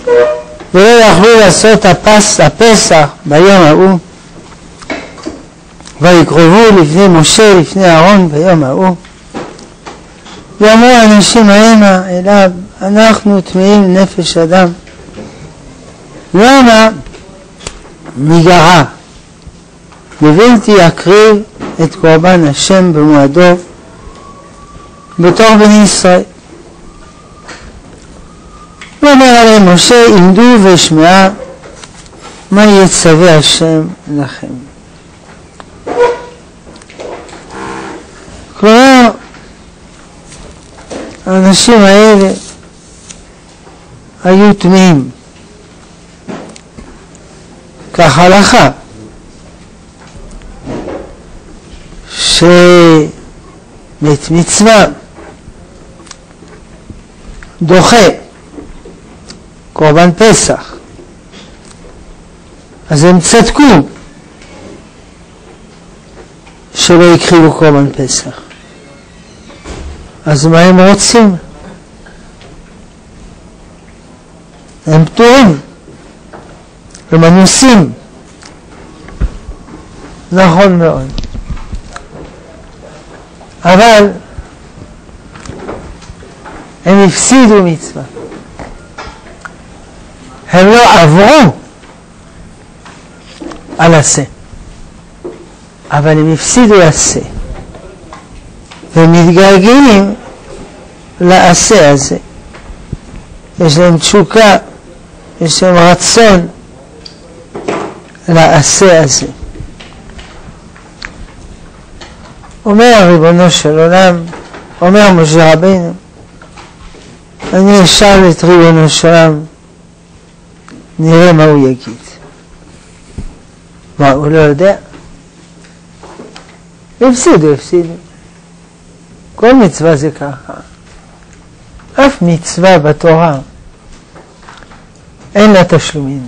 ולא יכלו לעשות הפסח ביום ההוא, ויקרבו לפני משה לפני אהרון ביום ההוא, ואמרו האנשים המה אליו, אנחנו טמאים נפש אדם, למה מגרה ובלתי יקריב את קורבן השם במועדו בתוך בני ישראל. ואומר עליהם משה, עמדו ושמעה מה יצווה השם לכם. כלומר, האנשים האלה היו טמאים כהלכה, שמת מצווה דוחה קורבן פסח, אז הם צדקו שלא יקריבו קורבן פסח. אז מה הם רוצים? הם פטורים, הם אנוסים. נכון מאוד. אבל הם הפסידו מצווה. הם לא עברו על עשה, אבל הם הפסידו עשה. והם מתגעגעים לעשה הזה. יש להם תשוקה, יש להם רצון לעשה הזה. אומר ריבונו של עולם, אומר משה רבינו, אני אשאל את ריבונו של עולם, נראה מה הוא יגיד. מה, הוא לא יודע? הפסידו. כל מצווה זה ככה. אף מצווה בתורה אין לה תשלומים.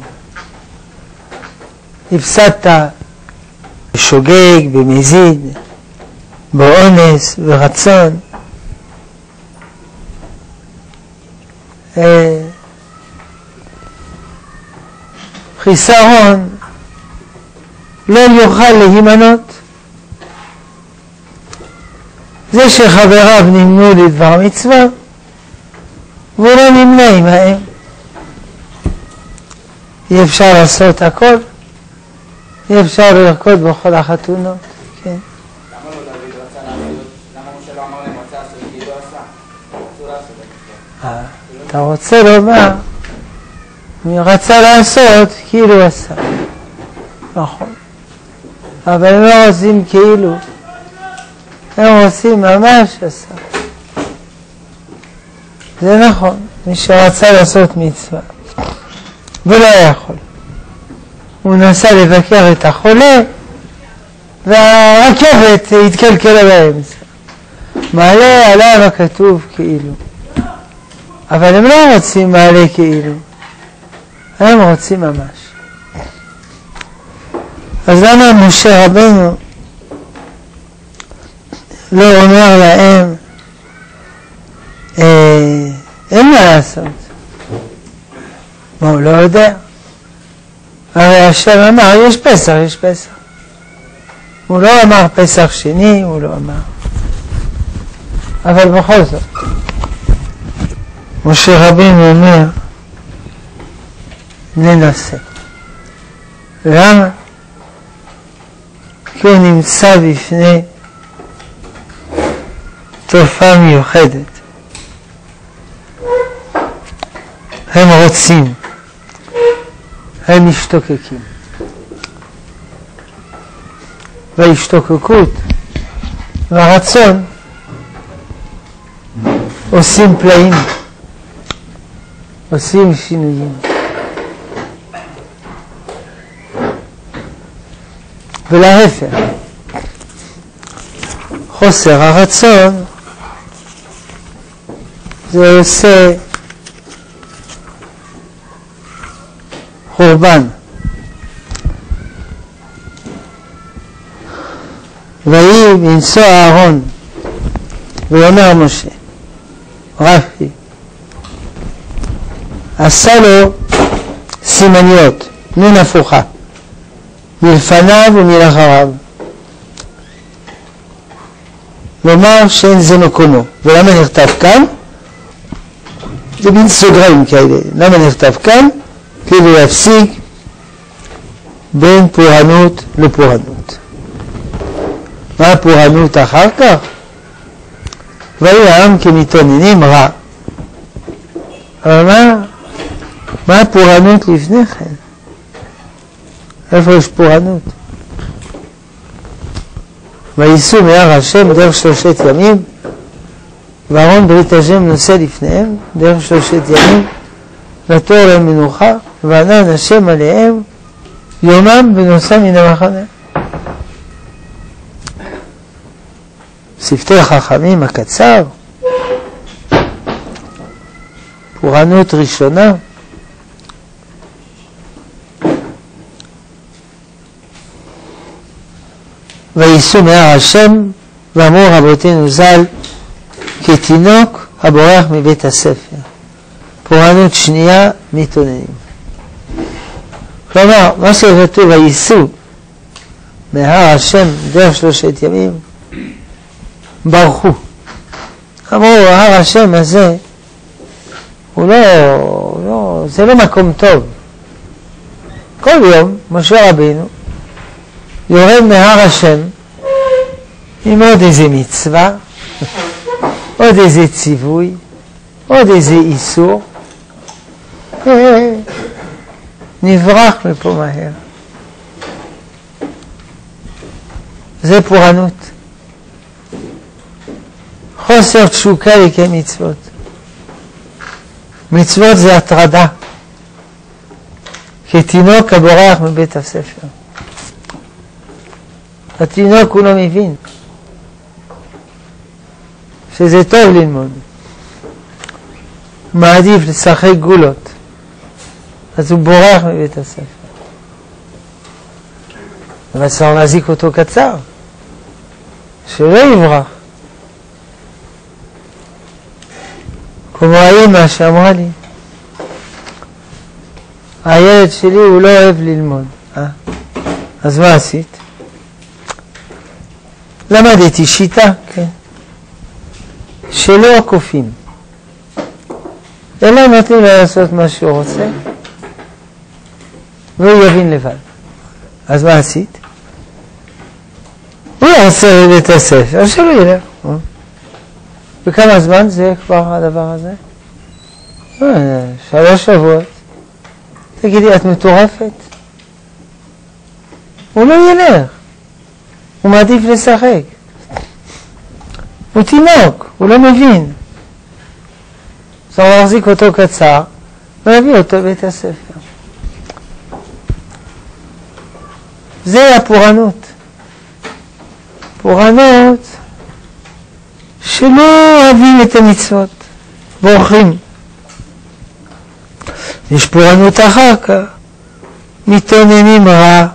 הפסדת בשוגג, במזיד, באונס, ברצון. חיסרון לא יוכל להימנות. זה שחבריו נמנו לדבר מצווה, והוא לא נמנה עמהם. אי אפשר לעשות הכל, אי אפשר לרקוד בכל החתונות. כן. למה לא דוד רצה לעשות? למה משה לא אמר להם רצה לעשות כי לא עשה? רצו לעשות. אתה רוצה לומר, מי רצה לעשות כאילו עשה. נכון. אבל הם לא עושים כאילו. הם עושים ממש עשה. זה נכון, מי שרצה לעשות מצווה ולא יכול, הוא נסע לבקר את החולה והרכבת התקלקלה באמצע, מעלה עליו הכתוב כאילו, אבל הם לא רוצים מעלה כאילו, הם רוצים ממש. אז למה משה רבינו לא אומר להם אין מה לעשות? מה, הוא לא יודע? הרי השם אמר יש פסח, יש פסח. הוא לא אמר פסח שני, הוא לא אמר. אבל בכל זאת משה רבינו אומר ננסה. למה? כי הוא נמצא בפני תופעה מיוחדת. הם רוצים, הם משתוקקים. וההשתוקקות והרצון עושים פלאים, עושים שינויים. ולהפך, חוסר הרצון זה עושה חורבן. ויהי בנשוא אהרון ויאמר משה רפי עשה לו סימניות, נון הפוכה, מלפניו ומלאחריו. לומר שאין זה מקומו. ולמה נכתב כאן? זה מין סוגריים כאלה. למה נכתב כאן? כדי להפסיק בין פורענות לפורענות. מה הפורענות אחר כך? והיו העם כמתאוננים רע. אבל מה הפורענות לפני כן? איפה יש פורענות? וייסעו מהר השם דרך 3 ימים, וארון ברית השם נושא לפניהם דרך 3 ימים, לתור להם מנוחה, וענן השם עליהם יומם ונוסע מן המחנה. שפתי החכמים הקצר, פורענות ראשונה, וייסעו מהר השם, ואמרו רבותינו ז"ל, כתינוק הבורח מבית הספר. פורענות שנייה, מתאוננים. כלומר, מה שכתוב, וייסעו מהר השם דרך 3 ימים, ברחו. אמרו, הר השם הזה, זה לא מקום טוב. כל יום, משה רבינו, יורד מהר השם עם עוד איזה מצווה, עוד איזה ציווי, עוד איזה איסור, נברח מפה מהר. זה פורענות. חוסר תשוקה לקיים מצוות. מצוות זה הטרדה. כתינוק הבורח מבית הספר. התינוק הוא לא מבין שזה טוב ללמוד. מעדיף לשחק גולות. אז הוא בורח מבית הספר. אבל צריך להזיק אותו קצר. שלא יברח. כמו האמא שאמרה לי, הילד שלי הוא לא אוהב ללמוד. אז מה עשית? למדתי שיטה, כן. שלא כופים. אלא נותנים לו לעשות מה שהוא רוצה, והוא יבין לבד. אז מה עשית? הוא יעשה בבית הספר, שלא ילך. וכמה זמן זה כבר הדבר הזה? 3 שבועות. תגידי, את מטורפת? הוא לא ילך. הוא מעדיף לשחק. הוא תינוק, הוא לא מבין. צריך להחזיק אותו קצר, ולהביא אותו לבית הספר. זה הפורענות. פורענות שלא אוהבים את המצוות, בורחים. יש פורענות אחר כך, מתאוננים רע,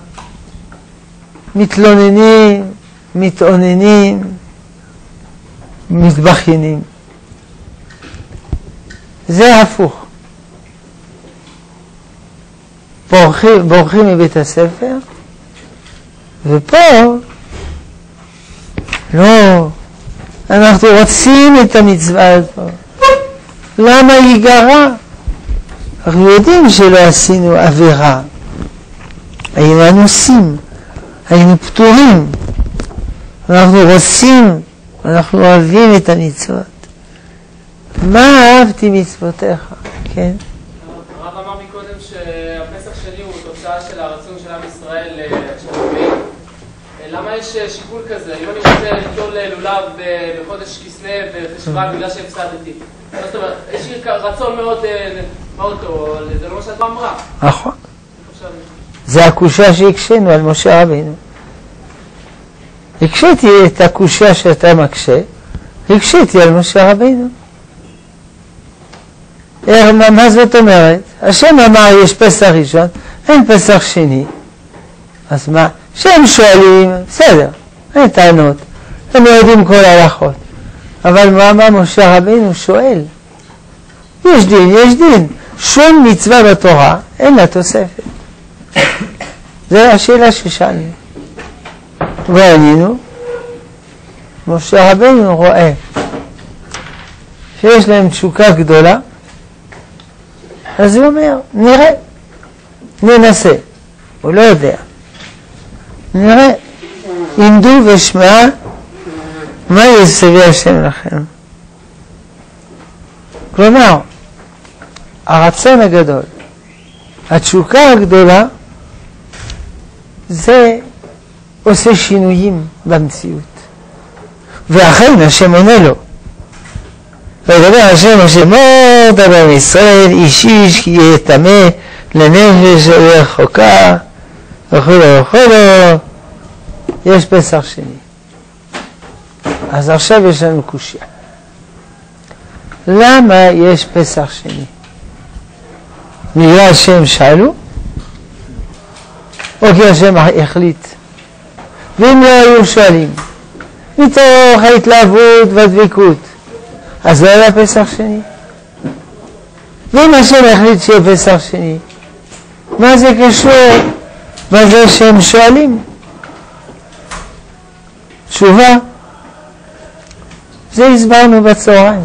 מתלוננים, מתאוננים, מתבכיינים. זה הפוך. בורחים מבית הספר, ופה לא, אנחנו רוצים את המצווה הזאת. למה היא גרה? אנחנו יודעים שלא עשינו עבירה. היינו אנוסים, היינו פטורים. אנחנו רוצים, אנחנו אוהבים את המצוות. מה אהבתי מצוותיך? כן? הרב אמר מקודם שהפסח שלי הוא תוצאה של הרצון של עם ישראל של למה יש שיקול כזה? אם אני רוצה ליטול לולב בחודש כסלו וחשוון בגלל שהפסדתי. זאת אומרת, יש לי רצון מאוד טוב, זה לא מה שאת אמרה. נכון. זה הקושיה שהקשינו על משה רבינו. הקשיתי את הקושיה שאתה מקשה, הקשיתי על משה רבינו. מה זאת אומרת? השם אמר יש פסח ראשון, אין פסח שני. אז מה? שהם שואלים, בסדר, אין טענות, הם יודעים כל ההלכות. אבל מה משה רבינו שואל? יש דין, יש דין. שום מצווה בתורה אין לה תוספת. זו השאלה ששאלנו. וענינו, משה רבנו רואה שיש להם תשוקה גדולה, אז הוא אומר, נראה, ננסה, הוא לא יודע, נראה, עמדו ושמע מה יסבי השם לכם. כלומר, הרצון הגדול, התשוקה הגדולה, זה עושה שינויים במציאות. ואכן השם עונה לו. וידבר השם השמות בני ישראל, איש איש כי יהיה טמא לנפש רחוקה וכו' וכו'. יש פסח שני. אז עכשיו יש לנו קושיה. למה יש פסח שני? בגלל שהם שאלו? או כי השם החליט? ואם לא היו שואלים, מתוך ההתלהבות והדבקות, אז לא היה פסח שני. ואם השם החליט שיהיה פסח שני, מה זה קשור? מה זה שהם שואלים? תשובה, זה הסברנו בצהריים.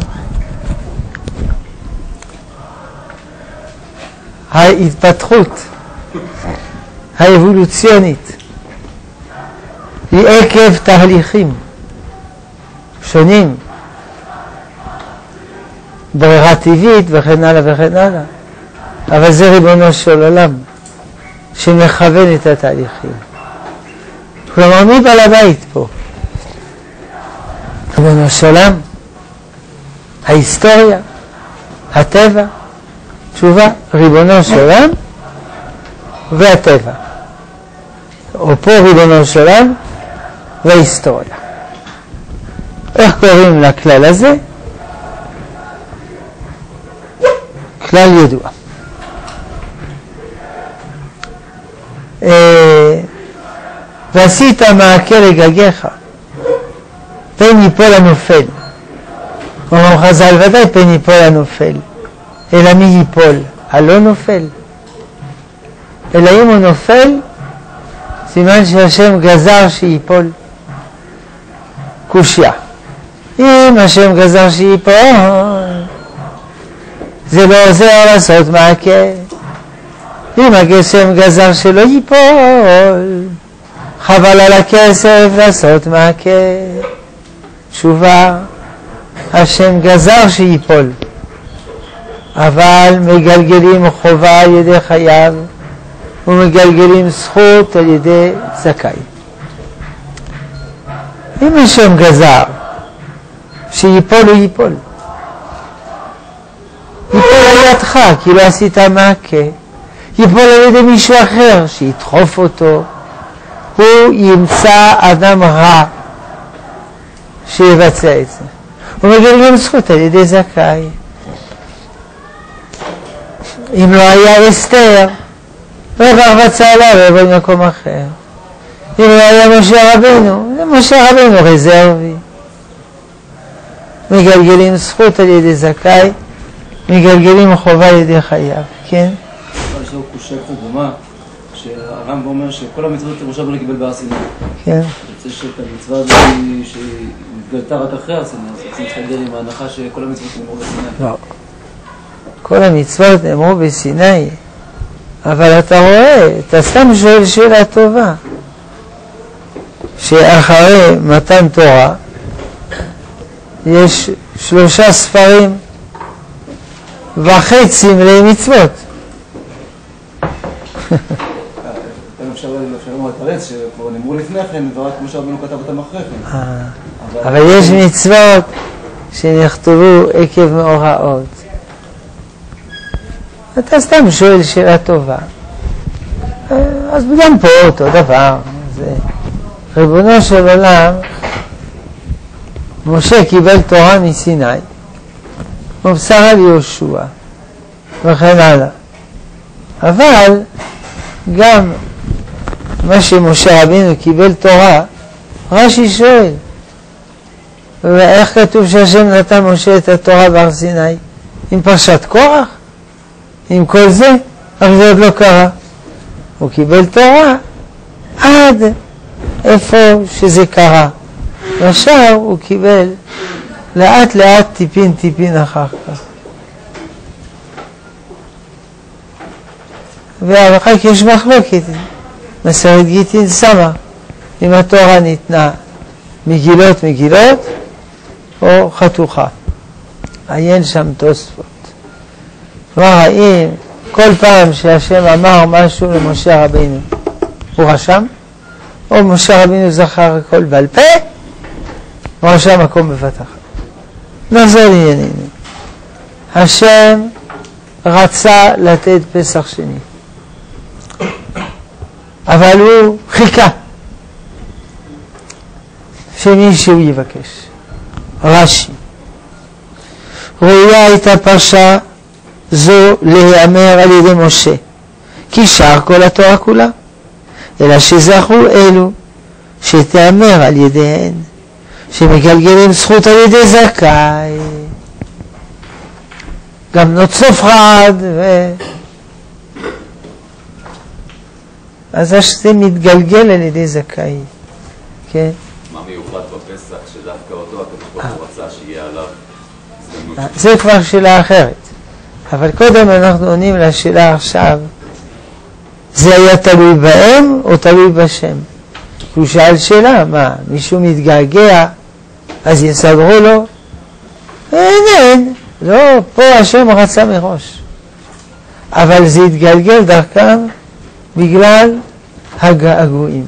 ההתפתחות האבולוציונית היא עקב תהליכים שונים, ברירה טבעית וכן הלאה וכן הלאה, אבל זה ריבונו של עולם שמכוון את התהליכים. כלומר, מי בעל הבית פה? ריבונו של עולם, ההיסטוריה, הטבע. תשובה, ריבונו של עולם והטבע. או פה ריבונו של עולם וההיסטוריה. איך קוראים לכלל הזה? כלל ידוע. ועשית מעקה לגגיך, פן ייפול הנופל. אומר חז"ל, ודאי פן ייפול הנופל. אלא מי ייפול? הלא נופל. אלא אם הוא נופל, סימן שהשם גזר שיפול. קושיה. אם השם גזר שיפול, זה לא עוזר לעשות מעקה. אם השם גזר שלא ייפול, חבל על הכסף לעשות מעקה. תשובה, השם גזר שיפול. אבל מגלגלים חובה על ידי חייו ומגלגלים זכות על ידי זכאי. אם השם גזר שיפול הוא ייפול. ייפול על ידך כי לא עשית מעקה. ייפול על ידי מישהו אחר שידחוף אותו. הוא ימצא אדם רע שיבצע את זה. ומגלגלים זכות על ידי זכאי. אם לא היה אסתר, רווח בצהלה רווח במקום אחר. אם לא היה משה רבנו, זה משה רבנו רזרבי. מגלגלים זכות על ידי זכאי, מגלגלים חובה על ידי חייו. כן? יש לו קושה קצת דומה, שהרמב"ם אומר שכל המצוות משה רבנו קיבל בהר סיני. כן. יוצא שאת המצווה הזאת שהתגלתה רק אחרי הר סיני, אז רוצים להתחבר עם ההנחה שכל המצוות נאמרו בסיני. לא. כל המצוות נאמרו בסיני, אבל אתה רואה, אתה סתם שואל שאלה טובה, שאחרי מתן תורה יש 3 ספרים וחצי מלאי מצוות. אפשר לומר את הרץ שכבר נאמרו לפני כן, ורק משה רבנו כתב אותם אחרי כן. אבל יש מצוות שנכתבו עקב מאורעות. אתה סתם שואל שאלה טובה. אז גם פה אותו דבר. ריבונו של עולם, משה קיבל תורה מסיני, ומסרה על יהושע, וכן הלאה. אבל גם מה שמשה רבינו קיבל תורה, רש"י שואל, ואיך כתוב שהשם נתן משה את התורה בהר סיני? עם פרשת קורח? עם כל זה, אבל זה עוד לא קרה. הוא קיבל תורה עד איפה שזה קרה. ועכשיו הוא קיבל לאט לאט טיפין אחר כך. ואחר כך יש מחלוקת, מסרת גיטין שמה, אם התורה ניתנה מגילות או חתוכה. עיין שם תוספות. כלומר, האם כל פעם שהשם אמר משהו למשה רבינו, הוא רשם? או משה רבינו זכר הכל בעל פה, הוא רשם מקום בבת אחת. נחזור לענייננו. השם רצה לתת פסח שני, אבל הוא חיכה שמישהו יבקש. רש"י, ראויה הייתה פרשה זו להיאמר על ידי משה, כי שר כל התורה כולה, אלא שזכו אלו שתאמר על ידיהן, שמגלגלים זכות על ידי זכאי, גם בנות צלופחד אז זה מתגלגל על ידי זכאי. כן? מה מיוחד בפסח שדווקא אותו הקדוש ברוך הוא רצה שיהיה עליו הזדמנות? זה כבר שאלה אחרת. אבל קודם אנחנו עונים לשאלה עכשיו, זה היה תלוי בהם או תלוי בשם? הוא שאל שאלה, מה, מישהו מתגעגע, אז יסדרו לו? אין, לא, פה השם רצה מראש. אבל זה התגלגל דרכם בגלל הגעגועים.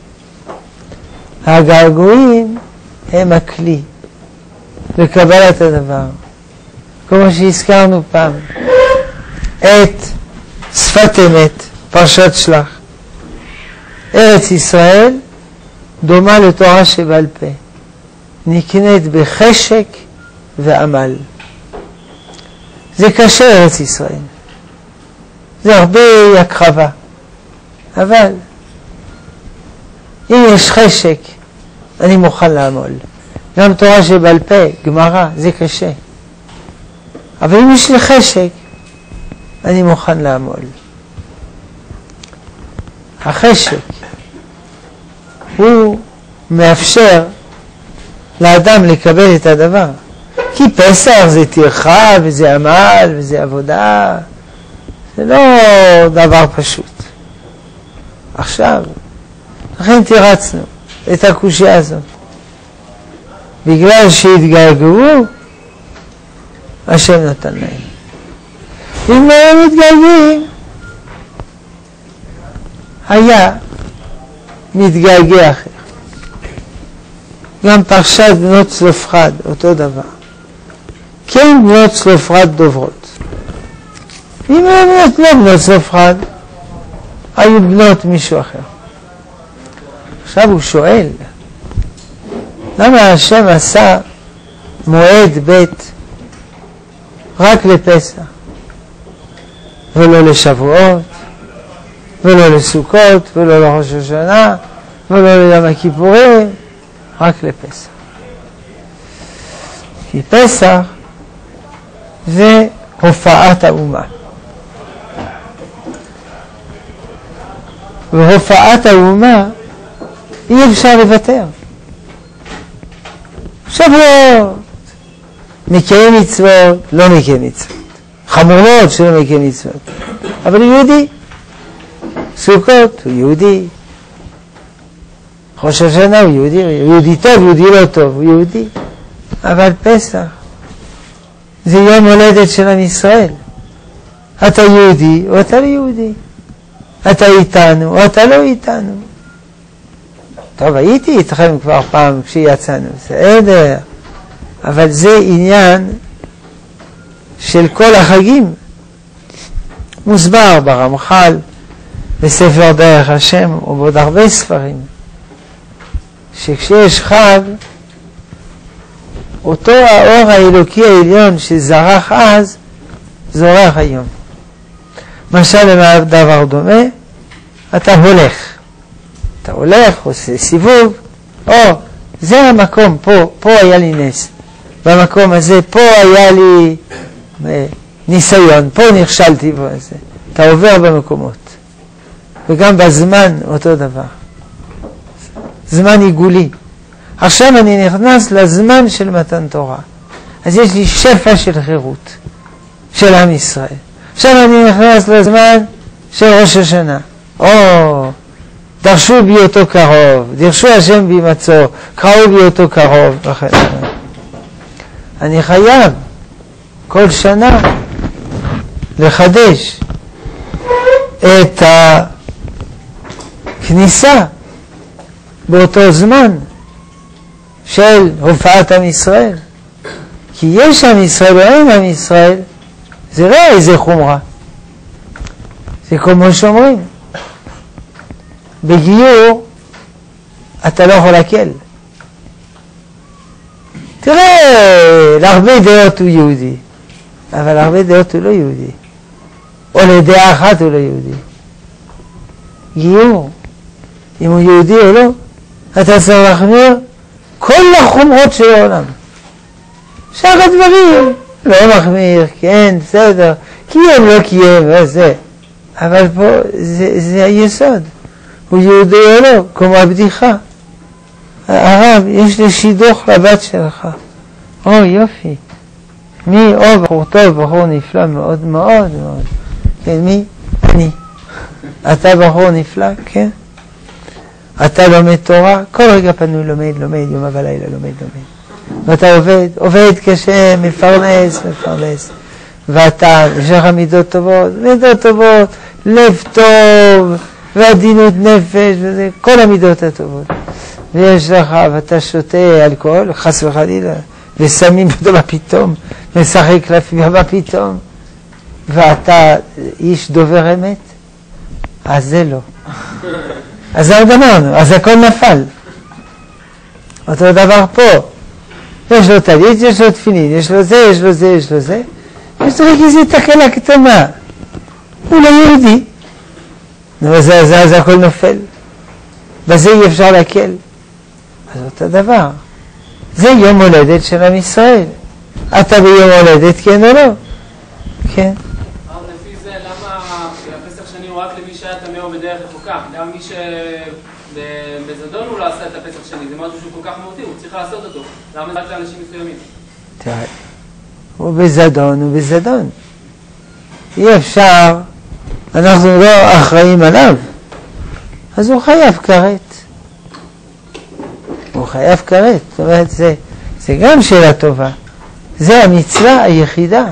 הגעגועים הם הכלי לקבלת הדבר. כמו שהזכרנו פעם, את שפת אמת, פרשת שלח. ארץ ישראל דומה לתורה שבעל פה, נקנית בחשק ועמל. זה קשה ארץ ישראל, זה הרבה הקרבה, אבל אם יש חשק אני מוכן לעמול. גם תורה שבעל פה, גמרא, זה קשה, אבל אם יש לי חשק אני מוכן לעמול. החשק הוא מאפשר לאדם לקבל את הדבר, כי פסח זה טרחה וזה עמל וזה עבודה, זה לא דבר פשוט. עכשיו, לכן תירצנו את הקושיה הזאת, בגלל שהתגעגעו השם נתן להם. אם לא הם מתגעגעים, היה מתגעגע אחר. גם פרשת בנות צלופחד, אותו דבר. כן, בנות צלופחד דוברות. אם הם לא בנות צלופחד, היו בנות מישהו אחר. עכשיו הוא שואל, למה השם עשה מועד בית רק לפסח, ולא לשבועות, ולא לסוכות, ולא לראש השנה, ולא ליום הכיפורים, רק לפסח. כי פסח זה הופעת האומה. והופעת האומה אי אפשר לוותר. שבועות, מקיים מצוות, לא מקיים מצוות. חמור מאוד שלא מקיים מצוות. אבל הוא יהודי. סוכות הוא יהודי. ראש השנה הוא יהודי. יהודי טוב, יהודי לא טוב, הוא יהודי. אבל פסח זה יום הולדת של עם ישראל. אתה יהודי או אתה לא יהודי. אתה איתנו או אתה לא איתנו. טוב, הייתי איתכם כבר פעם כשיצאנו, בסדר. אבל זה עניין של כל החגים. מוסבר ברמח"ל, בספר דרך השם ובעוד הרבה ספרים, שכשיש חג, אותו האור האלוקי העליון שזרח אז, זורח היום. משל למה דבר דומה, אתה הולך, עושה סיבוב, או זה המקום, פה היה לי נס, במקום הזה, פה היה לי ניסיון, פה נכשלתי בזה. אתה עובר במקומות. וגם בזמן אותו דבר. זמן עיגולי. עכשיו אני נכנס לזמן של מתן תורה. אז יש לי שפע של חירות, של עם ישראל. עכשיו אני נכנס לזמן של ראש השנה. דרשו בי אותו קרוב, דרשו השם בי מצור, קראו בי אותו קרוב. אני חייב כל שנה לחדש את הכניסה באותו זמן של הופעת עם ישראל. כי יש עם ישראל או אין עם ישראל, זה לא איזה חומרה. זה כמו שאומרים. בגיור אתה לא יכול להקל. תראה, להרבה דעות הוא יהודי, אבל להרבה דעות הוא לא יהודי. או לדעה אחת הוא לא יהודי. גיור, אם הוא יהודי או לא, אתה צריך להחמיר כל החומרות של העולם. שאר הדברים לא מחמיר, כן, בסדר, קיים לא קיים, וזה. אבל פה זה היסוד. הוא יהודי או לא, כמו הבדיחה. הרב, יש לי שידוך לבת שלך. יופי. מי? בחור טוב, בחור נפלא מאוד מאוד מאוד. כן, מי? אני. אתה בחור נפלא, כן? אתה לומד תורה, כל רגע פנוי לומד, יום ולילה לומד. ואתה עובד קשה, מפרנס. ואתה, יש לך מידות טובות, לב טוב, ועדינות נפש, וזה, כל המידות הטובות. ויש לך, ואתה שותה אלכוהול, חס וחלילה, ושמים אותו בפתאום, משחק לפי בפתאום, ואתה איש דובר אמת, אז זה לא. אז זה גמרנו, אז הכל נפל. אותו דבר פה. יש לו טלית, יש לו תפילין, יש לו זה. יש רק איזו תקלה קטנה. הוא לא יהודי. אז הכל נופל. בזה אי אפשר להקל. אז אותו דבר. זה יום הולדת של עם ישראל. אתה ביום הולדת, כן או לא? כן. לפי זה, למה הפסח שני הוא רק למי שהיה טמא או בדרך רחוקה? גם מי שבזדון הוא לא עשה את הפסח שני, זה משהו שהוא כל כך מהותי, הוא צריך לעשות אותו. למה זה רק לאנשים מסוימים? תראה, הוא בזדון. אי אפשר, אנחנו לא אחראים עליו, אז הוא חייב כרת. זאת אומרת, זה גם שאלה טובה. זה המצווה היחידה.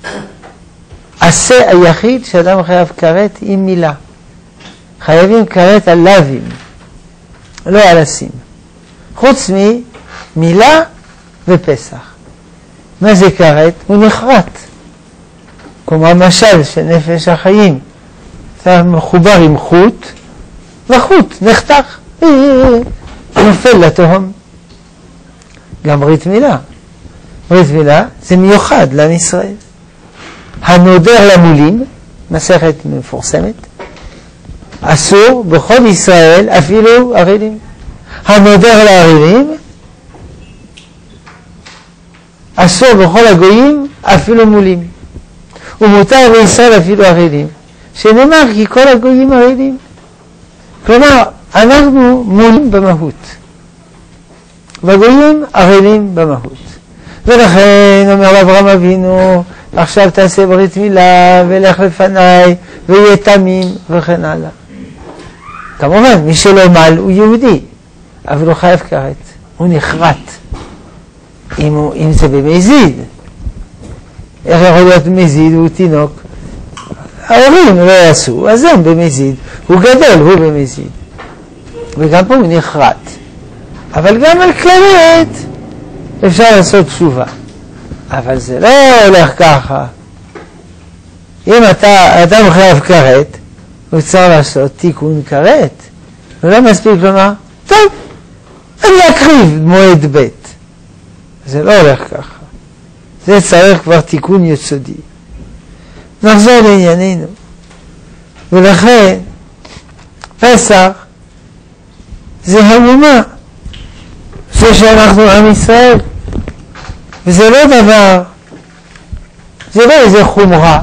עשה היחיד שאדם חייב כרת עם מילה. חייבים כרת על לבים, לא על עשים. חוץ ממילה ופסח. מה זה כרת? הוא נחרט. כמו המשל של נפש החיים. אתה מחובר עם חוט, והחוט נחתך. נופל לתהום. גם ברית מילה. ברית מילה זה מיוחד לעם ישראל. הנודר למולים, מסכת מפורסמת, אסור בכל ישראל אפילו ערלים. הנודר לערלים, אסור בכל הגויים אפילו מולים. ומותר בישראל אפילו ערלים. שנאמר כי כל הגויים ערלים. כלומר, אנחנו מולים במהות. והגויים ערלים במהות. ולכן אומר לאברהם אבינו, עכשיו תעשה ברית מילה ולך לפניי ויהיה תמים וכן הלאה. כמובן, מי שלא מל הוא יהודי, אבל הוא חייב כרת, הוא נחרט. אם זה במזיד, איך יכול להיות מזיד? הוא תינוק. ההורים לא יעשו, אז הם במזיד. הוא גדול, הוא במזיד. וגם פה הוא נחרט. אבל גם על כרת אפשר לעשות תשובה. אבל זה לא הולך ככה. אם אדם חייב כרת, הוא צריך לעשות תיקון כרת. ולא מספיק לומר, טוב, אני אקריב מועד ב'. זה לא הולך ככה. זה צריך כבר תיקון יסודי. נחזור לענייננו. ולכן, פסח זה המומה. זה שאנחנו עם ישראל. וזה לא דבר זה לא איזה חומרה,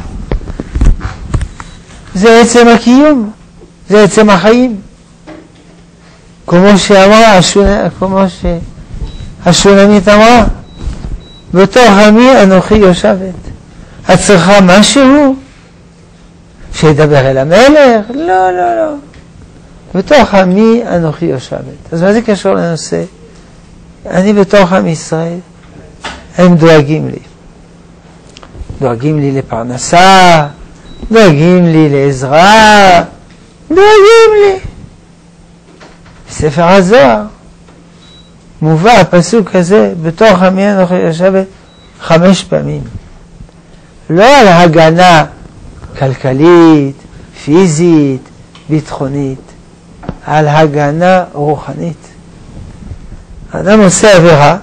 זה עצם הקיום, זה עצם החיים. כמו שאמרה, כמו שהשונמית אמרה, בתוך עמי אנוכי יושבת. את צריכה משהו שידבר אל המלך? לא, לא, לא. בתוך עמי אנוכי יושבת. אז מה זה קשור לנושא? אני בתוך עם ישראל, הם דואגים לי. דואגים לי לפרנסה, דואגים לי לעזרה, דואגים לי. בספר הזוהר מובא הפסוק הזה, בתוך עמי אנוכי יושבת 5 פעמים. לא על הגנה כלכלית, פיזית, ביטחונית, על הגנה רוחנית. האדם עושה עבירה,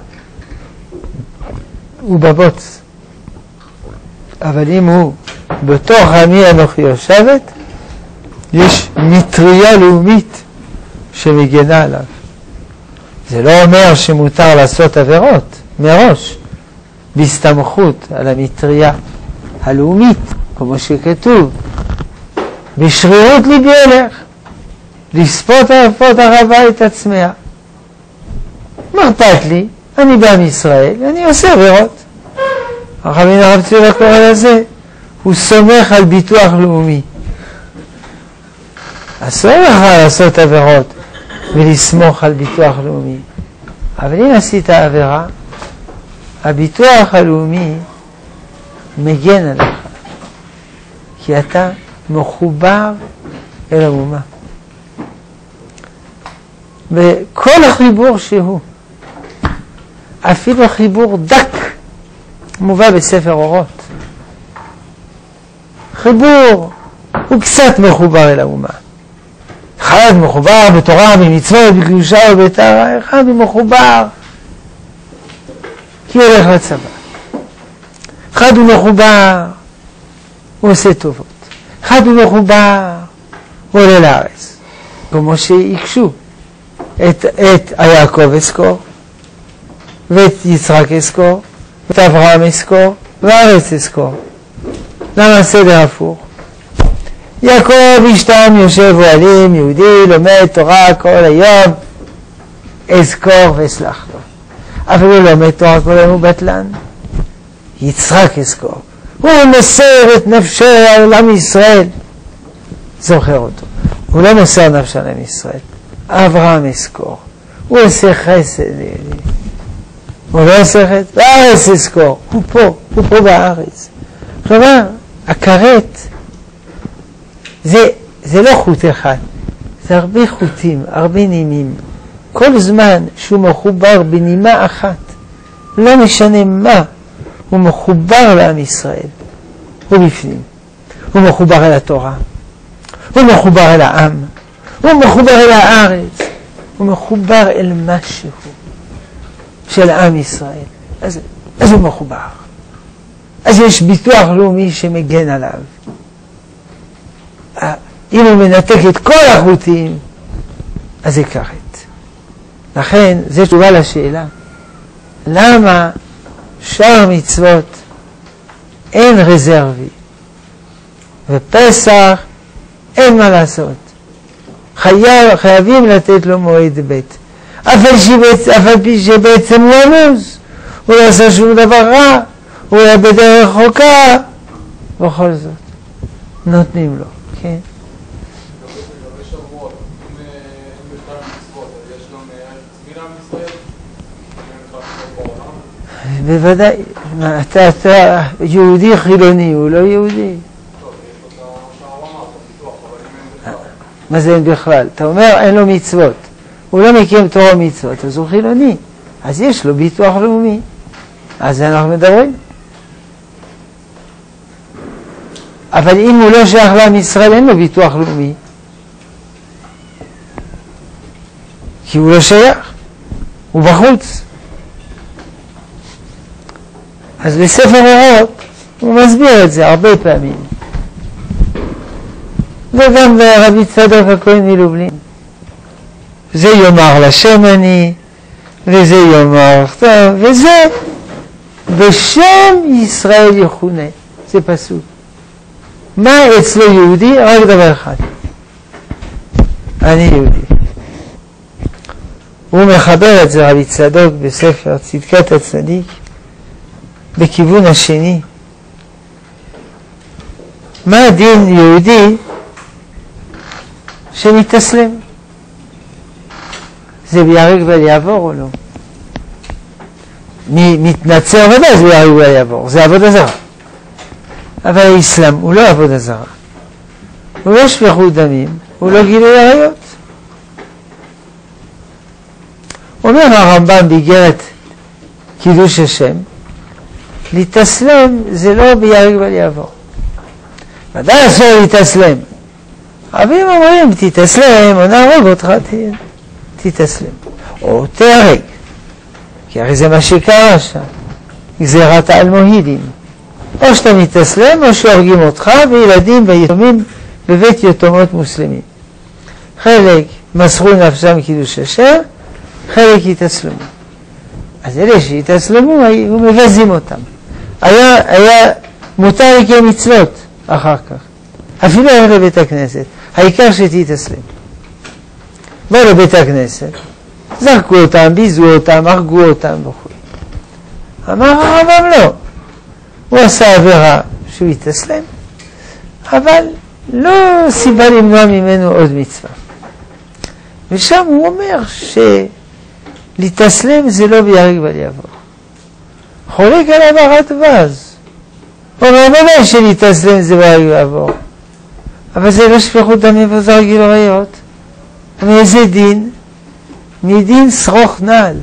הוא בבוץ. אבל אם הוא בתוך עמי אנוכי יושבת, יש מטריה לאומית שמגנה עליו. זה לא אומר שמותר לעשות עבירות מראש, בהסתמכות על המטריה הלאומית, כמו שכתוב, בשרירות ליבי אלך, לספות עפות הרבה את עצמיה. מה אכפת לי? אני בעם ישראל, אני עושה עבירות. הרב ציודה קורא לזה, הוא סומך על ביטוח לאומי. אסור לך לעשות עבירות ולסמוך על ביטוח לאומי. אבל אם עשית עבירה, הביטוח הלאומי מגן עליך, כי אתה מחובר אל האומה. וכל החיבור שהוא, אפילו חיבור דק, מובא בספר אורות. חיבור, הוא קצת מחובר אל האומה. אחד מחובר בתורה, במצוות, בקדושה ובטהרה, אחד הוא מחובר כי הוא הולך לצבא. אחד הוא מחובר, הוא עושה טובות. אחד הוא מחובר, הוא עולה לארץ. כמו שיקשו את יעקב אזכור, ואת יצחק אזכור, ואת אברהם אזכור, והארץ אזכור. למה הסדר הפוך? יעקב אשתם יושב אוהלים, יהודי, לומד תורה כל היום, אזכור ואסלח לו. אבל הוא לומד תורה כל היום, הוא בטלן. יצחק אזכור. הוא מוסר את נפשו על עם ישראל. זוכר אותו. הוא לא מוסר נפשו על עם ישראל. אברהם אזכור. הוא עושה חסד. הוא לא עושה חסד. בארץ אזכור. הוא פה בארץ. כלומר, הכרת, זה לא חוט אחד. זה הרבה חוטים, הרבה נימים. כל זמן שהוא מחובר בנימה אחת, לא משנה מה, הוא מחובר לעם ישראל. הוא בפנים. הוא מחובר אל התורה. הוא מחובר אל העם. הוא מחובר אל הארץ. הוא מחובר אל משהו של עם ישראל. אז הוא מחובר. אז יש ביטוח לאומי שמגן עליו. אם הוא מנתק את כל החוטים, אז זה כרת. לכן, זה תשובה לשאלה. למה שאר מצוות אין רזרבי, ופסח אין מה לעשות? חייבים לתת לו מועד ב'. אף על פי שבעצם הוא עמוז, הוא לא עשה שום דבר רע, הוא היה בדרך רחוקה, בכל זאת נותנים לו, כן? בוודאי, אתה יהודי חילוני, הוא לא יהודי. מה זה אין בכלל? אתה אומר אין לו מצוות, הוא לא מקיים תורה מצוות, אז הוא חילוני, אז יש לו ביטוח לאומי. אז זה אנחנו מדברים. אבל אם הוא לא שייך לעם ישראל, אין לו ביטוח לאומי, כי הוא לא שייך, הוא בחוץ. אז בספר אורות הוא מסביר את זה הרבה פעמים, וגם רבי צדוק הכהן מלובלין. זה יאמר לשם אני, וזה יאמר טוב, וזה בשם ישראל יכונה. זה פסוק. מה אצלו יהודי? רק דבר אחד. אני יהודי. הוא מחבר את זה רבי צדוק בספר צדקת הצדיק בכיוון השני. מה הדין יהודי שמתאסלם? זה ביהרג ואל יעבור או לא? מתנצר ודאי זה ביהרג ואל יעבור, זה עבודה זרה. אבל האסלאם הוא לא עבודה זרה. הוא לא שפיכות דמים, הוא לא גילוי עריות. אומר הרמב"ם באיגרת קידוש השם, להתאסלם זה לא ביהרג ואל יעבור. ודאי אסור להתאסלם. רבים אומרים, תתאסלם, או נהרוג אותך, תתאסלם. או תהרג. כי הרי זה מה שקרה שם. גזירת האלמוהידים. או שאתה מתאסלם, או שהורגים אותך, וילדים ויתומים בבית יתומות מוסלמים. חלק מסרו נפשם קידוש השם, חלק התאסלמו. אז אלה שהתאסלמו, היו מבזים אותם. היה מותר לקיים מצוות אחר כך. אפילו היה לבית הכנסת. העיקר שתתאסלם. באו לבית הכנסת, זרקו אותם, ביזו אותם, הרגו אותם וכו'. אמר הרמב"ם לא. הוא עשה עבירה שהוא התאסלם, אבל לא סיבה למנוע ממנו עוד מצווה. ושם הוא אומר שלהתאסלם זה לא ביהרג ואל יעבור. חולק עליו הרדב"ז. הוא אומר בוודאי שלהתאסלם זה ביהרג ואל יעבור. אבל זה לא שפיכות דמים וזה רגיל עריות. מאיזה דין? מדין שרוך נעל.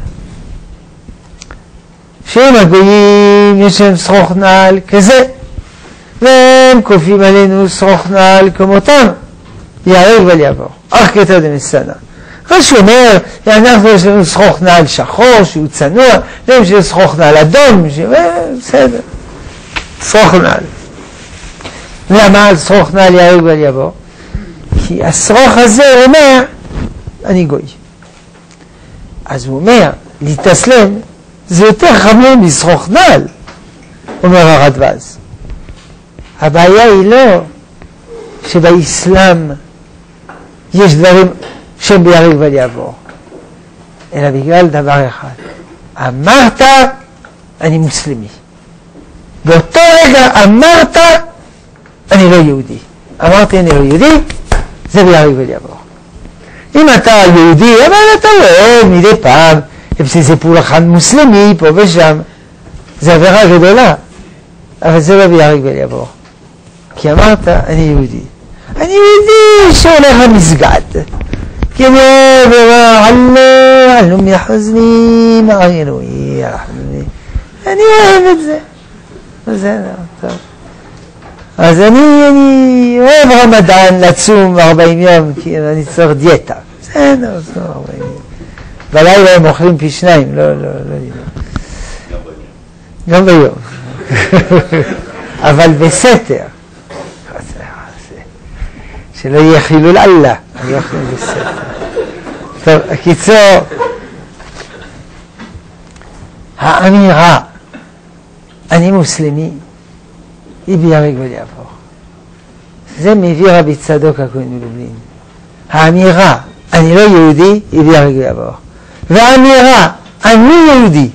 שהם הגויים יש להם שרוך נעל כזה, והם כופים עלינו שרוך נעל כמותם, יהרג ואל יעבור. אך כתר דמסנה. אחרי שהוא אומר, אנחנו יש לנו שרוך נעל שחור שהוא צנוע, להם שיש שרוך נעל אדום, בסדר. שרוך נעל. למה על שרוך נעל יהרג ואל יעבור? כי השרוך הזה אומר, אני גוי. אז הוא אומר, להתאסלם, זה יותר חמור משרוך נעל, אומר הרדב"ז. הבעיה היא לא שבאסלאם יש דברים שהם ביהרג ואל יעבור, אלא בגלל דבר אחד. אמרת, אני מוסלמי. באותו רגע אמרת, אני לא יהודי. אמרתי, אני לא יהודי, זה ביהרג ואל יעבור. אם אתה יהודי, אבל אתה רואה מדי פעם, זה פולחן מוסלמי פה ושם, זה עבירה גדולה, אבל זה לא ביהרג ואל יעבור. כי אמרת, אני יהודי. אני יהודי שהולך למסגד. כי אני אוהב, עלו מחזנים, אלוהי, אני אוהב את זה. בסדר, טוב. אז אני אוהב רמדאן לצום 40 יום, כי אני צריך דיאטה. בסדר, זה 40 יום. בלילה הם אוכלים פי 2, לא. גם ביום. אבל בסתר. שלא יהיה חילול אללה, אני אוכלים בסתר. טוב, הקיצור, האמירה, אני מוסלמי, היא ביהרג ואל יעבור. זה מביא רבי צדוק הכהן מלובלין. האמירה, אני לא יהודי, היא ביהרג ואל יעבור. והאמירה, אני יהודי.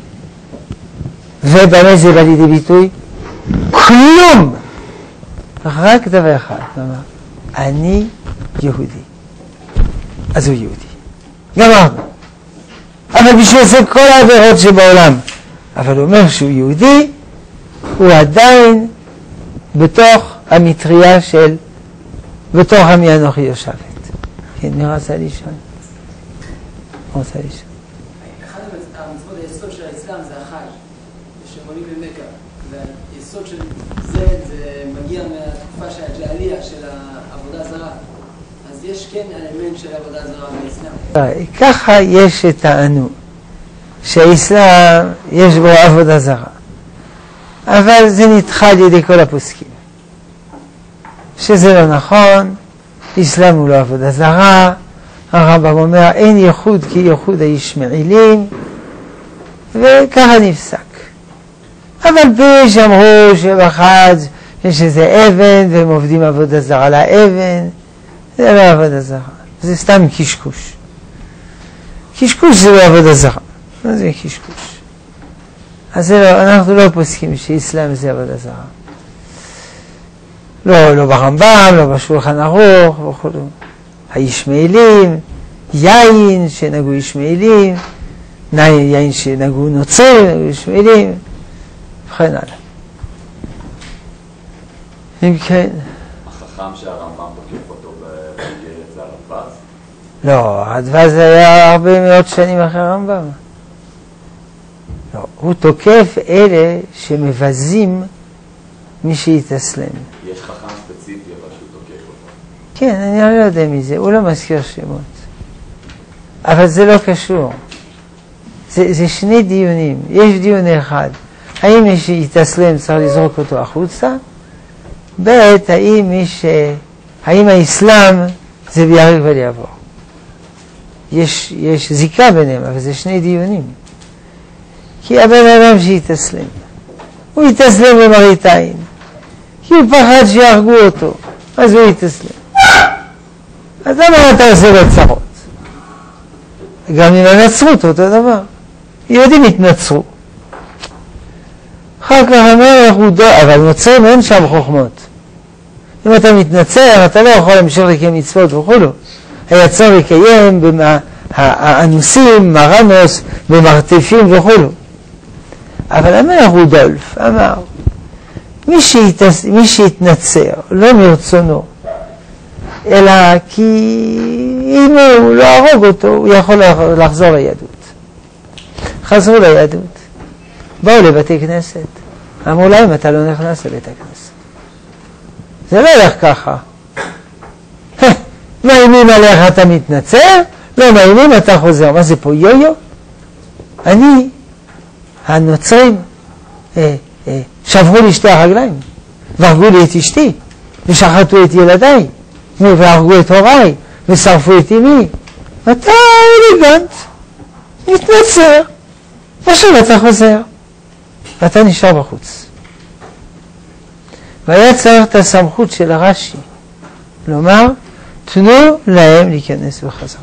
ובמה זה בא לידי ביטוי? כלום! רק דבר אחד, אני יהודי. אז הוא יהודי. גמרנו. אבל בשביל זה כל העבירות שבעולם. אבל הוא אומר שהוא יהודי, הוא עדיין בתוך המטריה של, בתוך עמי אנוכי יושבת. כן, מי רצה לישון? רוצה לישון. אחד המצוות היסוד של האסלאם זה החאג' שמונים במכה, והיסוד של זה מגיע מהתקופה של הג'אליה של העבודה זרה. אז יש כן אלמנט של עבודה זרה באסלאם. ככה יש שטענו שהאסלאם יש בו עבודה זרה, אבל זה נדחה על ידי כל הפוסקים שזה לא נכון. אסלאם הוא לא עבודה זרה. הרמב"ם אומר אין ייחוד כי ייחוד הישמעאלים, וככה נפסק. אבל בי שאמרו שבחג יש איזה אבן והם עובדים עבודה זרה לאבן, זה לא עבודה זרה, זה סתם קשקוש. קשקוש זה לא עבודה זרה, מה זה קשקוש? אז זה לא, אנחנו לא פוסקים שאסלאם זה עבודה זרה. לא ברמב"ם, לא בשולחן ערוך וכו'. הישמעאלים, יין שנגעו ישמעאלים, יין שנגעו נוצרים, נגעו ישמעאלים, וכן הלאה. אם כן... החכם שהרמב"ם תוקף אותו באיגרת זה הרדב"ז? לא, הרדב"ז היה הרבה מאוד שנים אחרי הרמב"ם. לא, הוא תוקף אלה שמבזים מי שהתאסלם. יש חכם ספציפי אבל שהוא תוקף אותו. כן, אני לא יודע מי זה, הוא לא מזכיר שמות. אבל זה לא קשור. זה שני דיונים. יש דיון אחד, האם מי שהתאסלם צריך לזרוק אותו החוצה? ב' האם האסלאם זה ביהרג וליעבור. יש זיקה ביניהם, אבל זה שני דיונים. כי הבן אדם שהתאסלם, הוא התאסלם למראית עין, כי הוא פחד שיהרגו אותו, אז הוא התאסלם. אז למה אתה עושה לו צרות? גם עם הנצרות אותו דבר. יהודים התנצרו. אחר כך המלך הוא אבל נוצרים אין שם חוכמות. אם אתה מתנצר, אתה לא יכול להמשיך לקיים מצוות וכו'. היה צריך לקיים האנוסים, מרנוס, במרתפים וכו'. אבל המלך רודולף אמר, מי שהתנצר, לא מרצונו, אלא כי אם הוא לא הרוג אותו, הוא יכול לחזור ליהדות. חזרו ליהדות. באו לבתי כנסת. אמרו להם, אתה לא נכנס לבית הכנסת. זה לא הולך ככה. מאיימים עליך אתה מתנצר, לא מאיימים אתה חוזר. מה זה פה יו-יו? הנוצרים שברו לי שתי הרגליים, והרגו לי את אשתי, ושחטו את ילדיי, והרגו את הוריי, ושרפו את אמי. אתה אליגנט, מתנצר, עכשיו אתה חוזר, ואתה נשאר בחוץ. והיה צריך את הסמכות של הרש"י, לומר, תנו להם להיכנס בחזרה.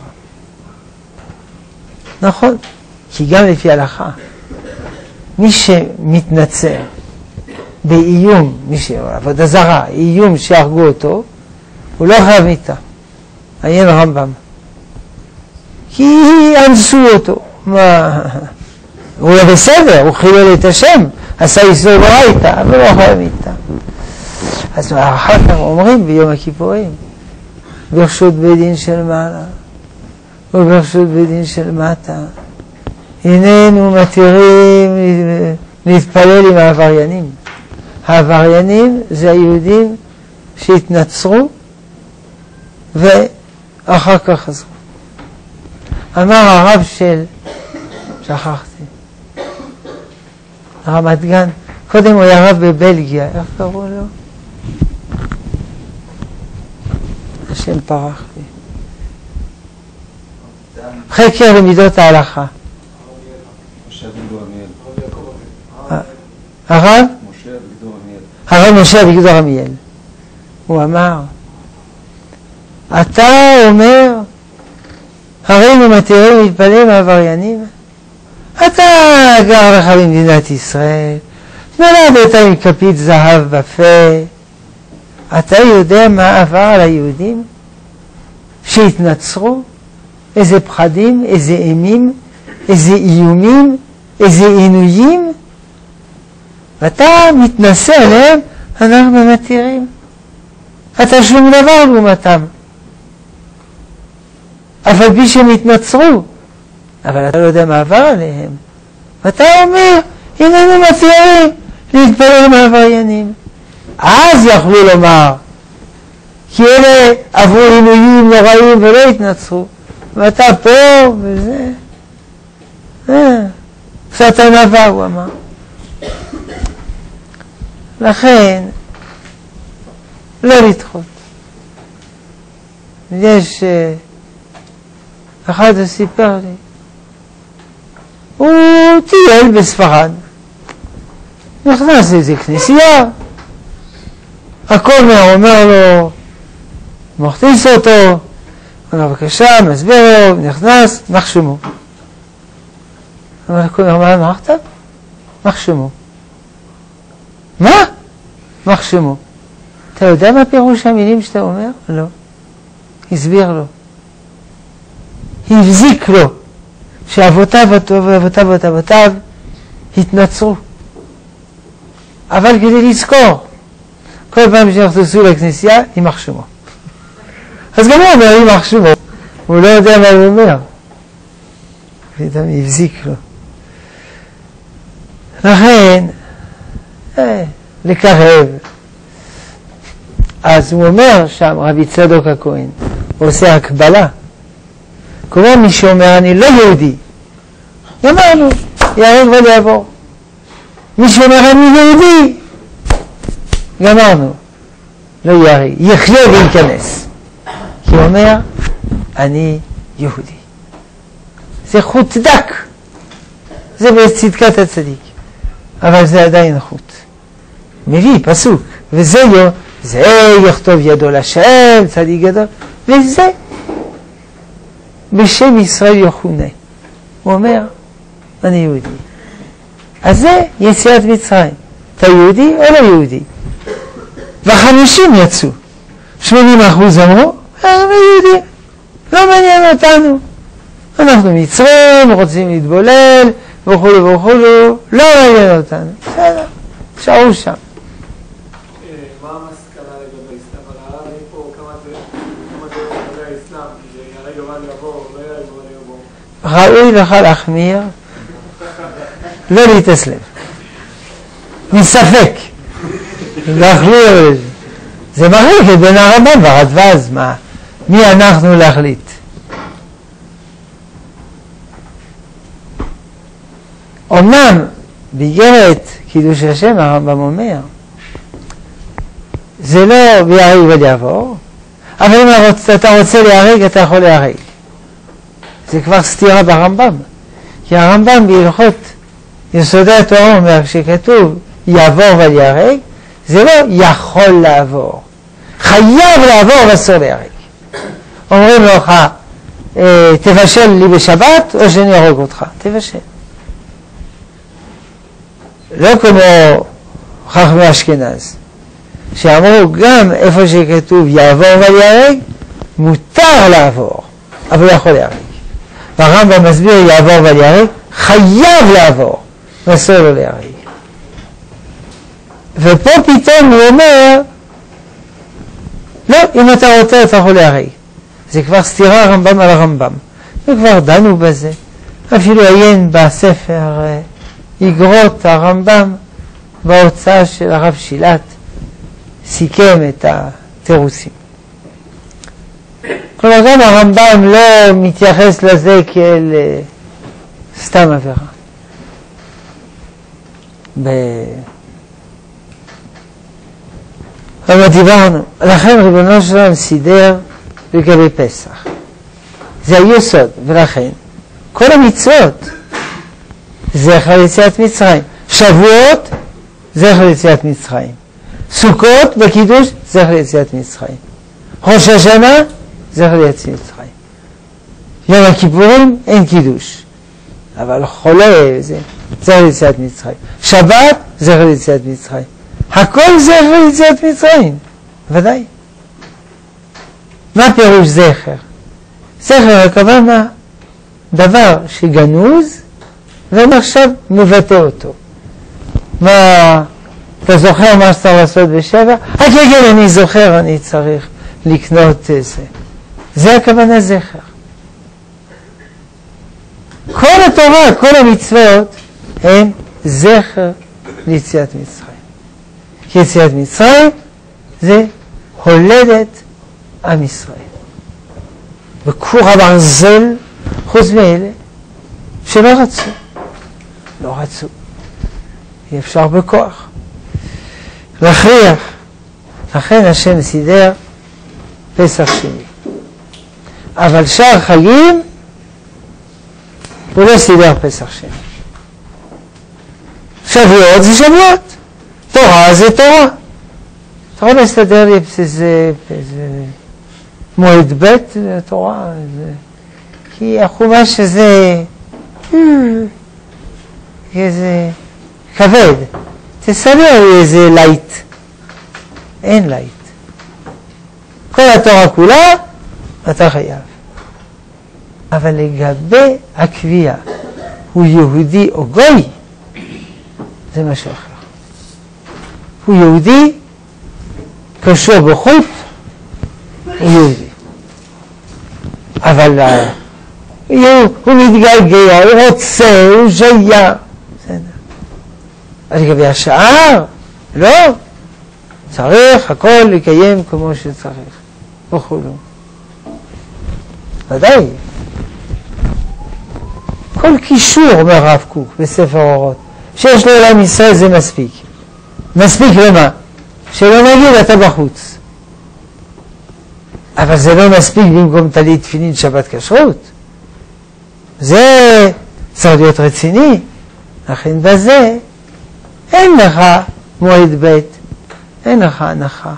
נכון, כי גם לפי ההלכה, מי שמתנצר באיום, עבודה זרה, איום שיהרגו אותו, הוא לא חייב מיתה. עיין רמב"ם. כי אנסו אותו. הוא לא בסדר, הוא חילל את השם, עשה איסור ברייתא, אבל לא חייב מיתה. אז אחר כך אומרים ביום הכיפורים, ברשות בית דין של מעלה וברשות בית דין של מטה, הננו מתירים להתפלל עם העבריינים. העבריינים זה היהודים שהתנצרו ואחר כך חזרו. אמר הרב של, שכחתי, רמת גן, קודם הוא היה רב בבלגיה, איך קראו לו? השם פרח לי. חקר למידות ההלכה. הרב משה אביגדור עמיאל. הוא אמר, אתה אומר, הרינו מתירים להתפלל העבריינים, אתה גר לך במדינת ישראל, נולדת עם כפית זהב בפה, אתה יודע מה עבר על היהודים שהתנצרו? איזה פחדים, איזה אימים, איזה איומים, איזה עינויים, ואתה מתנשא עליהם, אנחנו מתירים. אתה שום דבר לעומתם. אבל בי שהם התנצרו, אבל אתה לא יודע מה עבר עליהם. ואתה אומר, הננו מתירים להתפלל עם העבריינים. אז יכלו לומר, כי אלה עברו עינויים נוראים ולא התנצרו. ואתה פה וזה. קצת ענווה, הוא אמר. לכן, לא לדחות. יש, אחד סיפר לי, הוא טייל בספרד, נכנס לאיזה כנסייה, הכומר אומר לו, מכניס אותו, אומר בבקשה, מסביר לו, נכנס, מחשמו. אומר הכומר, מה אמרת? מחשמו. מה? מחשמו. אתה יודע מה פירוש המילים שאתה אומר? לא. הסביר לו. הבזיק לו שאבותיו ואבותיו התנצרו. אבל כדי לזכור, כל פעם שנכנסו לכנסייה, יימח שמו. אז גם הוא אומר, יימח שמו. הוא לא יודע מה הוא אומר. פתאום הבזיק לו. לכן, לקרב. אז הוא אומר שם, רבי צדוק הכהן, הוא עושה הקבלה. כלומר, מי שאומר, אני לא יהודי, אמרנו, יהרג ולעבור. מי שאומר, אני יהודי, גמרנו, לא יהרג, יחיה וייכנס. כי הוא אומר, אני יהודי. זה חוט דק. זה בצדקת הצדיק. אבל זה עדיין חוט. מביא פסוק, וזה יכתוב ידו לשם, צדיק גדול, וזה בשם ישראל יחונה. הוא אומר, אני יהודי. אז זה יציאת מצרים. אתה יהודי או לא יהודי? ו50 יצאו. 80% אמרו, אנחנו יהודים. לא מעניין אותנו. אנחנו מצרים, רוצים להתבולל, וכולו וכולו, לא מעניין אותנו. בסדר, שערו שם. מה המסקנה לגבי האסלאם? אבל הרב אין פה כמה דעות לגבי האסלאם, כי הרגע מה לעבור, לא ירגע מה לעבור. ראוי לך להחמיר, לא להתאסלם. מספק. להחמיר. זה מחלוקת בין הרמב"ם והרדב"ז, מי אנחנו להחליט? אמנם באיגרת קידוש השם הרמב"ם אומר, זה לא ויהרג ולעבור, אבל אם אתה רוצה להיהרג, אתה יכול להיהרג. זה כבר סתירה ברמב"ם, כי הרמב"ם בהלכות יסודי התורה אומר, כשכתוב יעבור ולהיהרג, זה לא יכול לעבור, חייב לעבור ואסור להיהרג. אומרים לך, תבשל לי בשבת או שאני אהרוג אותך, תבשל. לא כמו חכמי אשכנז, שאמרו גם איפה שכתוב יעבור ולהיהרג, מותר לעבור, אבל לא יכול להיהרג. והרמב"ם מסביר יעבור ולהיהרג, חייב לעבור, ואסור לו להיהרג. ופה פתאום הוא אומר, לא, אם אתה רוצה אתה יכול להיהרג. זה כבר סתירה הרמב"ם על הרמב"ם. וכבר דנו בזה. אפילו עיין בספר איגרות הרמב"ם, בהוצאה של הרב שילת, סיכם את התירוצים. כלומר, גם הרמב"ם לא מתייחס לזה כאל סתם עבירה. אבל דיברנו, לכן ריבונו של עולם סידר לגבי פסח. זה היסוד, ולכן כל המצוות זכר ליציאת מצרים. שבועות זכר ליציאת מצרים. סוכות בקידוש זכר ליציאת מצרים. ראש השנה זכר ליציאת מצרים. יום הכיפורים אין קידוש, אבל חולה זה זכר ליציאת מצרים. שבת זכר ליציאת מצרים. הכל זכר ליציאת מצרים, ודאי. מה פירוש זכר? זכר הכוונה דבר שגנוז ועכשיו מבטא אותו. מה, אתה זוכר מה שאתה לעשות בשבע? כן, אני זוכר, אני צריך לקנות זה. זה הכוונה זכר. כל התורה, כל המצוות הם זכר ליציאת מצרים. יציאת מצרים זה הולדת עם ישראל. וכור הברזל, חוץ מאלה שלא רצו. לא רצו. אי אפשר בכוח. להכריח. לכן השם סידר פסח שני. אבל שאר חגים הוא לא סידר פסח שני. שבועות זה שבועות. תורה זה תורה. אתה יכול להסתדר לי באיזה מועד ב' תורה, כי החומש הזה איזה כבד. תסדר לי איזה לייט. אין לייט. כל התורה כולה, אתה חייב. אבל לגבי הקביעה, הוא יהודי או גוי, זה משהו אחר. הוא יהודי, קשור בחוט, הוא יהודי. אבל הוא מתגלגל, הוא רוצה, הוא שייך. בסדר. אז לגבי השאר, לא. צריך הכל לקיים כמו שצריך. וכולו. ודאי. כל קישור, אומר הרב קוק בספר אורות, שיש לו לעם ישראל זה מספיק. מספיק למה? שלא נגיד אתה בחוץ. אבל זה לא מספיק במקום טלית תפילין שבת כשרות. זה צריך להיות רציני. לכן בזה אין לך מועד ב', אין לך הנחה.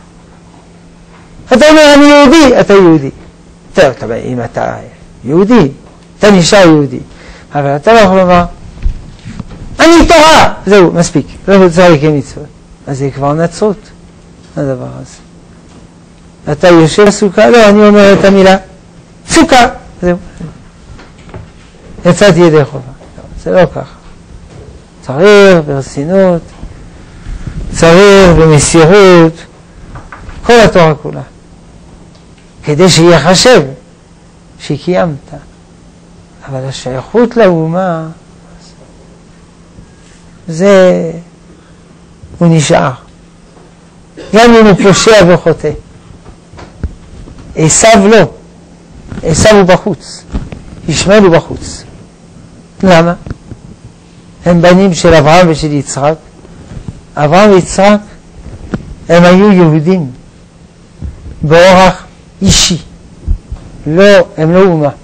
אתה אומר אני יהודי, אתה יהודי. טוב, אם אתה יהודי, אתה נשאר יהודי. אבל אתה לא יכול לומר, אני תורה! זהו, מספיק. לא צריך לקיים מצוות. אז זה כבר נצרות, הדבר הזה. אתה יושב בסוכה? לא, אני אומר את המילה סוכה. זהו. יצאתי ידי חובה. לא, זה לא ככה. צריך ברצינות, צריך במסירות, כל התורה כולה. כדי שיהיה חשב שקיימת. אבל השייכות לאומה, זה, הוא נשאר. גם אם הוא פושע וחוטא. עשיו לא. עשיו הוא בחוץ. ישמעאל הוא בחוץ. למה? הם בנים של אברהם ושל יצחק. אברהם ויצחק הם היו יהודים באורח אישי. לא, הם לא אומה.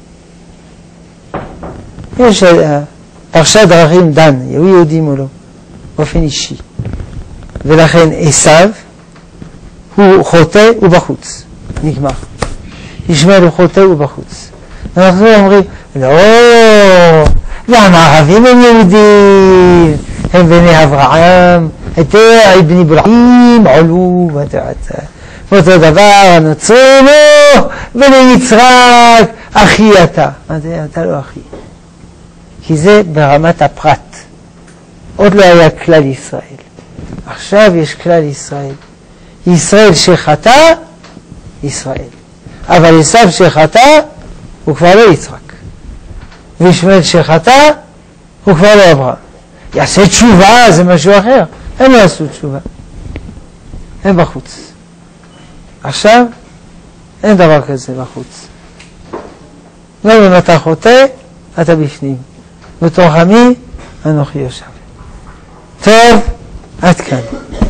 יש פרשת דרכים דן, היו יהודים או לא, באופן אישי. ולכן עשיו הוא חוטא ובחוץ. נגמר. ישמעאל הוא חוטא ובחוץ. אנחנו אומרים, לא, גם הערבים הם יהודים, הם בני אברהם, בני אברהם, עלו, ואותו דבר, הנוצרים, בני יצחק, אחי אתה. מה זה? אתה לא אחי. כי זה ברמת הפרט. עוד לא היה כלל ישראל. עכשיו יש כלל ישראל. ישראל שחטא, ישראל. אבל עשיו שחטא, הוא כבר לא יצחק. וישמעאל שחטא, הוא כבר לא אברהם. יעשה תשובה, זה משהו אחר. הם לא עשו תשובה. הם בחוץ. עכשיו, אין דבר כזה בחוץ. לא אם אתה חוטא, אתה בפנים. בתוך עמי, אנוכי יושב. טוב, עד כאן.